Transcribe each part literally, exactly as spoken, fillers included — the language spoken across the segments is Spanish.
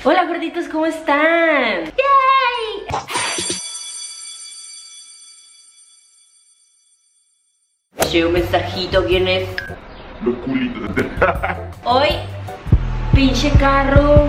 Hola gorditos, ¿cómo están? ¡Yay! Llegó un mensajito, ¿quién es? Los culitos. Hoy, pinche carro.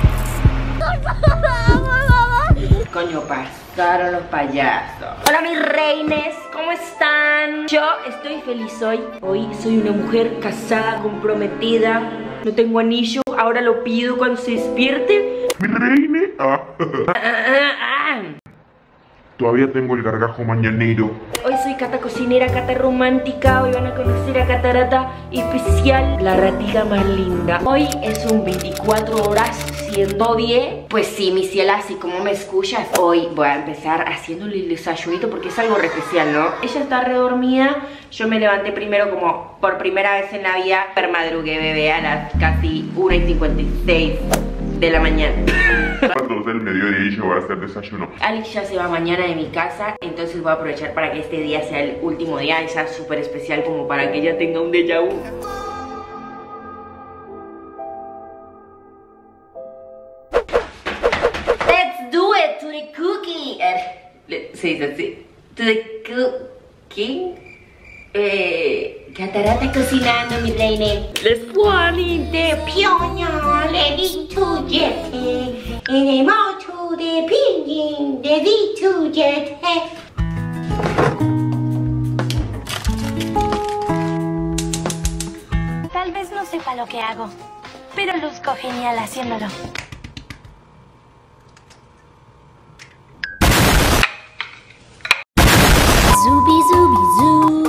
Coño, pasaron los payasos. Hola mis reines, ¿cómo están? Yo estoy feliz hoy. Hoy soy una mujer casada, comprometida. No tengo anillo, ahora lo pido cuando se despierte. Mi reine. Ah. Ah, ah, ah. Todavía tengo el gargajo mañanero. Hoy soy Cata cocinera, Cata romántica. Hoy van a conocer a Catarata especial, la ratita más linda. Hoy es un veinticuatro horas siendo diez. Pues sí, mi ciela, así como me escuchas. Hoy voy a empezar haciéndole el desayunito porque es algo re especial, ¿no? Ella está redormida. Yo me levanté primero como por primera vez en la vida. Per madrugué, bebé, a las casi una y cincuenta y seis de la mañana. A las dos del mediodía y yo voy a hacer desayuno. Alex ya se va mañana de mi casa, entonces voy a aprovechar para que este día sea el último día y sea súper especial como para que ella tenga un déjà vu. Let's do it to the cookie. Eh, se dice así. To the cooking. Eh, Catarata cocinando, mi reina. Les fuori de Pyongyang, le di tu jet, en el moto de Pinyin, le di tu jet. Tal vez no sepa lo que hago, pero luzco genial haciéndolo. Zubi, zubi, zoo.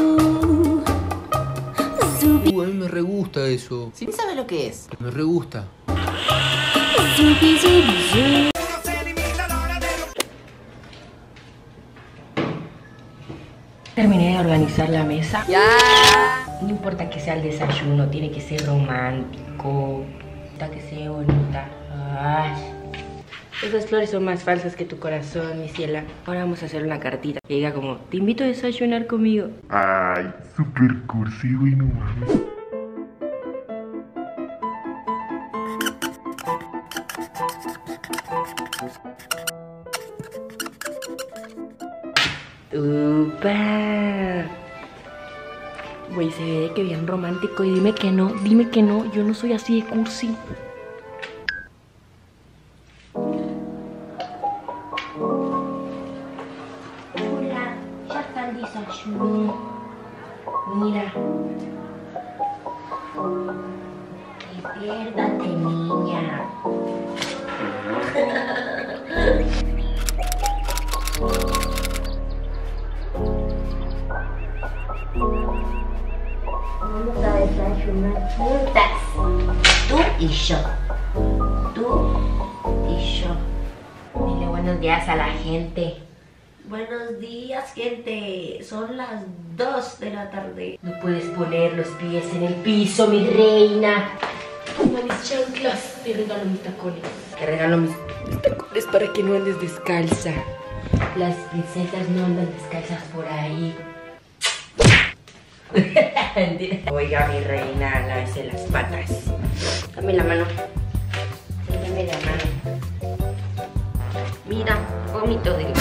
Zubi, Uh, a mí me re gusta eso. ¿Sí sabe lo que es? Me re gusta. zubi, zubi, zoo. Terminé de organizar la mesa. Ya. No importa que sea el desayuno, tiene que ser romántico. Importa que sea bonita. Ay. Esas flores son más falsas que tu corazón, mi ciela. Ahora vamos a hacer una cartita que diga como, te invito a desayunar conmigo. Ay, super cursi, güey, no mames. ¡Upa! Güey, se ve de que bien romántico. Y dime que no, dime que no. Yo no soy así de cursi. Hola, ya está el desayuno. Mira. Despiértate, niña. Vamos a desayunar juntas. Tú y yo. Tú y yo. Dile buenos días a la gente. Buenos días, gente. Son las dos de la tarde. No puedes poner los pies en el piso, mi reina. Toma mis chanclas. Te regalo mis tacones. Te regalo mis, mis tacones para que no andes descalza. Las princesas no andan descalzas por ahí. Oiga, mi reina, lávese las patas. Dame la mano. Dame la mano. Mira, vómito de...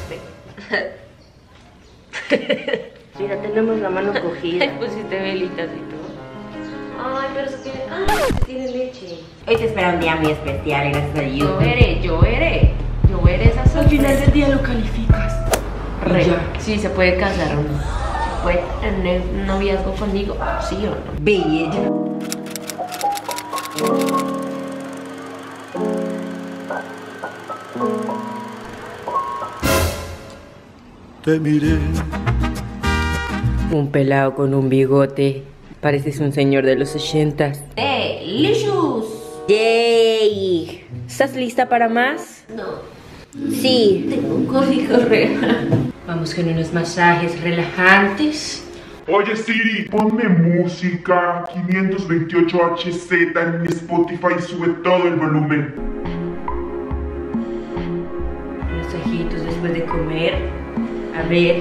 Mira, tenemos la mano cogida. Pusiste velitas y todo. Ay, pero se tiene... ¡Ay, se tiene leche! Hoy te espera un día muy especial, gracias a Dios. Yo veré, yo veré. Yo veré esa sorpresa. Al final del día lo calificas. Re. Sí, se puede casar o no. ¿Puede tener un noviazgo conmigo? ¿Sí o no? Bella. Te miré. Un pelado con un bigote. Pareces un señor de los ochentas. ¡Delicious! ¡Yay! ¿Estás lista para más? No. Sí. Tengo un código real. Vamos con unos masajes relajantes. Oye Siri, ponme música quinientos veintiocho H Z en mi Spotify y sube todo el volumen. Masajitos después de comer. A ver.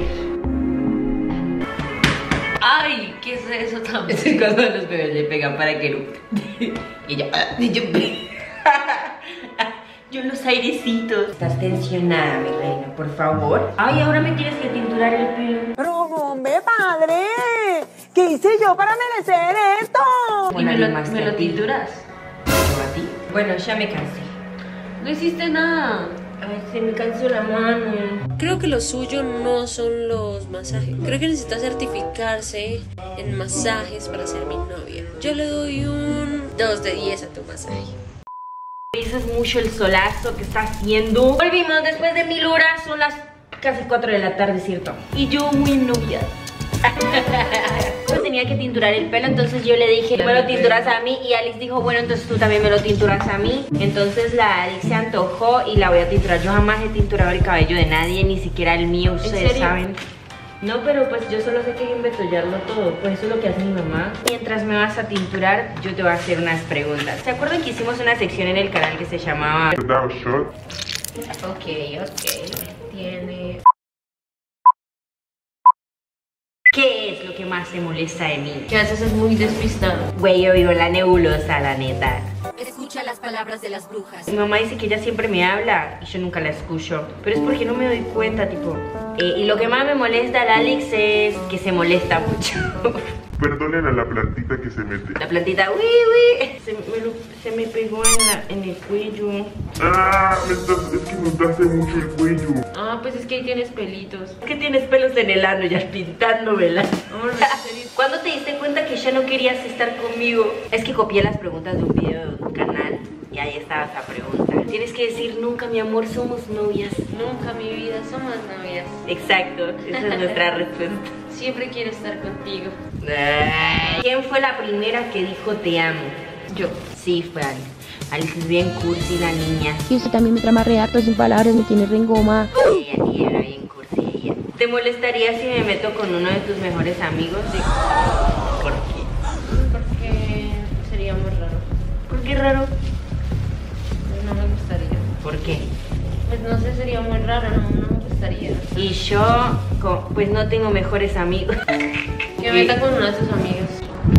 ¡Ay! ¿Qué es eso también? Es cuando los bebés le pegan para que no. Y yo. Y yo. Yo los airecitos. Estás tensionada, mi reina, por favor. Ay, ahora me tienes que tinturar el pelo. Pero hombre, padre, ¿qué hice yo para merecer esto? ¿Y me lo, me lo tinturas? ¿Yo a ti? Bueno, ya me cansé. No hiciste nada. Ay, se me cansó la mano. Creo que lo suyo no son los masajes. Creo que necesita certificarse en masajes para ser mi novia. Yo le doy un dos de diez a tu masaje. Dices mucho el solazo que está haciendo. Volvimos después de mil horas, son las casi cuatro de la tarde, ¿cierto? Y yo muy novia. Yo tenía que tinturar el pelo, entonces yo le dije, me lo tinturas a mí. Y Alex dijo, bueno, entonces tú también me lo tinturas a mí. Entonces la Alex se antojó y la voy a tinturar. Yo jamás he tinturado el cabello de nadie, ni siquiera el mío, ustedes saben. No, pero pues yo solo sé que hay que embetollarlo todo. Pues eso es lo que hace mi mamá. Mientras me vas a tinturar, yo te voy a hacer unas preguntas. ¿Se acuerdan que hicimos una sección en el canal que se llamaba ¿Verdad o shot? Ok, ok. Tiene... ¿Qué es lo que más te molesta de mí? Que a veces es muy despistado. Güey, yo vivo en la nebulosa, la neta. Escucha las palabras de las brujas. Mi mamá dice que ella siempre me habla y yo nunca la escucho. Pero es porque no me doy cuenta, tipo. Eh, y lo que más me molesta al Alex es que se molesta mucho. Perdonen a la plantita que se mete. La plantita, uy, uy. Se me, lo- se me pegó en, la, en el cuello. Ah, me estás, es que me hace mucho el cuello. Ah, pues es que ahí tienes pelitos. Es que tienes pelos en el ano ya pintándomela. Amor, en serio. ¿Cuándo te diste cuenta que ya no querías estar conmigo? Es que copié las preguntas de un video de un canal y ahí estaba esa pregunta. Tienes que decir nunca, mi amor, somos novias. Nunca, mi vida, somos novias. Exacto, esa es nuestra respuesta. Siempre quiero estar contigo. ¿Quién fue la primera que dijo te amo? Yo. Sí, fue Alice. Alice es bien cursi, la niña. Y usted también me trama re harto sin palabras, me tiene rengoma. Ella, ella era bien cursi, ella. ¿Te molestaría si me meto con uno de tus mejores amigos? Sí. ¿Por qué? Porque sería muy raro. ¿Por qué raro? Pues no me gustaría. ¿Por qué? Pues no sé, sería muy raro, no, no me gustaría. Y yo, co- pues no tengo mejores amigos. Que me meta con uno de tus amigos.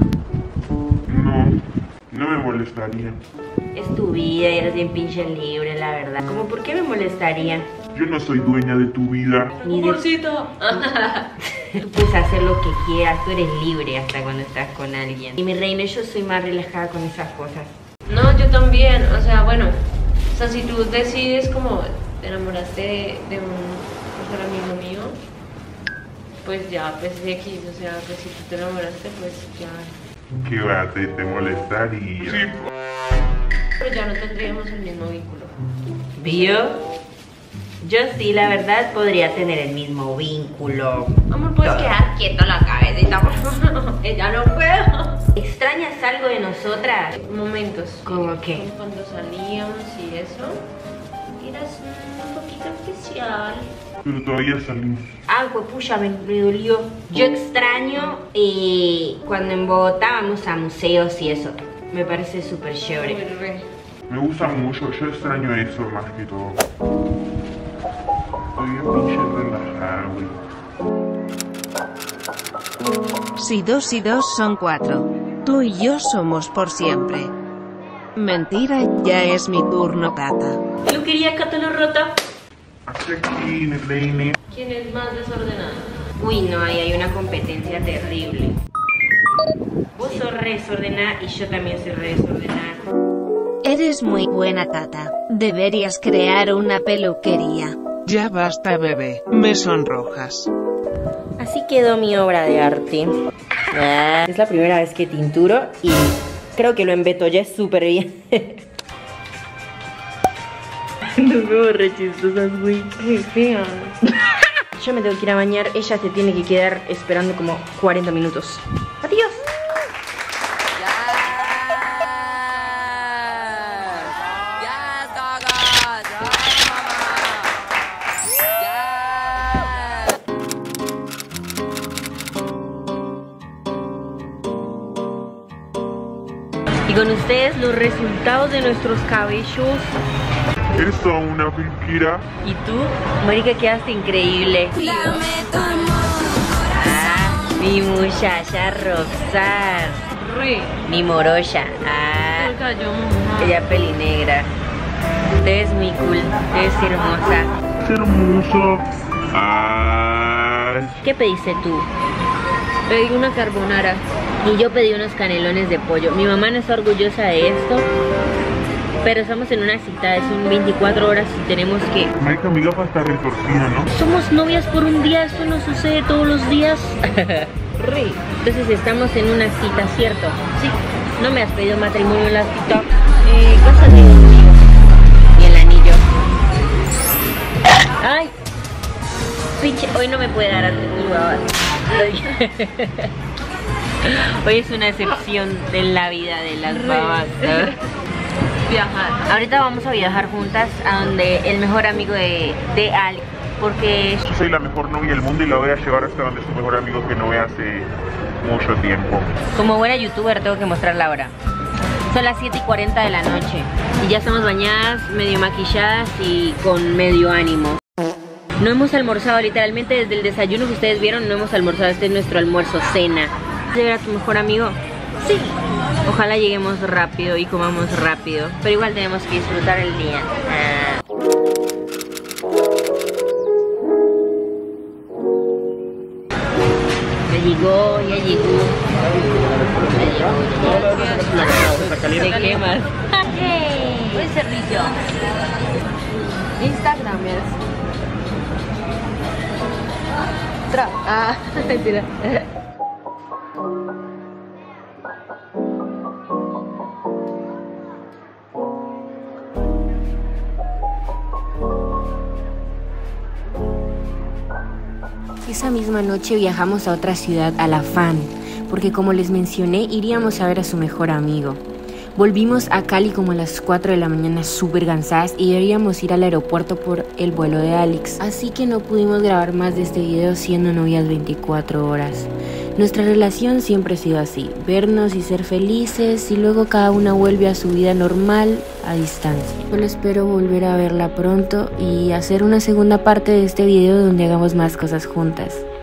No, no me molestaría. Es tu vida, eres bien pinche libre, la verdad. ¿Cómo por qué me molestaría? Yo no soy dueña de tu vida. Ni de... Amorcito. Tú puedes hacer lo que quieras, tú eres libre hasta cuando estás con alguien. Y mi reina, yo soy más relajada con esas cosas. No, yo también, o sea, bueno, o sea, si tú decides como te enamoraste de, de un mejor amigo mío, pues ya, pues X, o sea, pues si tú te enamoraste, pues ya, ¿Qué va a te, te molestaría? Sí. pero ya no tendríamos el mismo vínculo. ¿Vio? Yo sí, la verdad, podría tener el mismo vínculo. Amor, puedes Todo. quedar quieto la cabecita, por favor. Ya no puedo. ¿Extrañas algo de nosotras? Momentos. ¿Cómo qué? Como cuando salíamos y eso, eras un poquito especial. Pero todavía salimos. Ah, pues pucha, me, me dolió. Yo extraño eh, cuando en Bogotá vamos a museos y eso. Me parece súper chévere. Muy re. Me gusta mucho, yo extraño eso más que todo. Estoy bien pinche relajada, güey. Si dos y dos son cuatro. Tú y yo somos por siempre. Mentira, ya es mi turno, Cata. Yo quería Catalo Rota. Hasta aquí, mi reina. ¿Quién es más desordenado? Uy, no, ahí hay una competencia terrible. Vos sos re desordenada y yo también soy re desordenada. Eres muy buena, Cata. Deberías crear una peluquería. Ya basta, bebé, me sonrojas. Así quedó mi obra de arte. Ah, es la primera vez que tinturo y creo que lo embetollé súper bien. Nos vemos re chistosas, güey. Qué fea. Yo me tengo que ir a bañar, ella se tiene que quedar esperando como cuarenta minutos. Adiós. Y con ustedes los resultados de nuestros cabellos. ¿Eres toda una peluquera? ¿Y tú? Marica, quedaste increíble. Ah, mi muchacha Roxar. Re. Mi morocha. Ah, Se cayó, mamá. ella pelinegra. Te ves muy cool, te ves hermosa. Es hermoso. Ay. ¿Qué pediste tú? Pedí una carbonara. Y yo pedí unos canelones de pollo. Mi mamá no está orgullosa de esto, pero estamos en una cita, es un veinticuatro horas y tenemos que... Marica, mi gafa está retorcida, ¿no? Somos novias por un día, eso no sucede todos los días. Ri. Entonces estamos en una cita, ¿cierto? Sí. No me has pedido matrimonio en la cita. Eh, cásate conmigo. Y el anillo. Ay. Pinche, hoy no me puede dar antes de babas. Hoy es una excepción de la vida de las babas. Viajar. Ahorita vamos a viajar juntas a donde el mejor amigo de, de Ali, porque Soy la mejor novia del mundo y la voy a llevar hasta donde su mejor amigo que no ve hace mucho tiempo. como buena youtuber tengo que mostrar la hora. Son las siete y cuarenta de la noche y ya estamos bañadas, medio maquilladas y con medio ánimo. No hemos almorzado, literalmente desde el desayuno que ustedes vieron no hemos almorzado. Este es nuestro almuerzo cena. ¿De ver a tu mejor amigo? Sí. Ojalá lleguemos rápido y comamos rápido, pero igual tenemos que disfrutar el día. Ah. Ya llegó, ya llegó. Ya llegó, ya llegó. ¿De qué más? ¡Hey! Buen servicio. Instagram es. Tra ah, mentira. Esa misma noche viajamos a otra ciudad, a La Fan, porque como les mencioné, iríamos a ver a su mejor amigo. Volvimos a Cali como a las cuatro de la mañana súper cansadas y deberíamos ir al aeropuerto por el vuelo de Alex. Así que no pudimos grabar más de este video siendo novias veinticuatro horas. Nuestra relación siempre ha sido así, vernos y ser felices y luego cada una vuelve a su vida normal a distancia. Solo espero volver a verla pronto y hacer una segunda parte de este video donde hagamos más cosas juntas.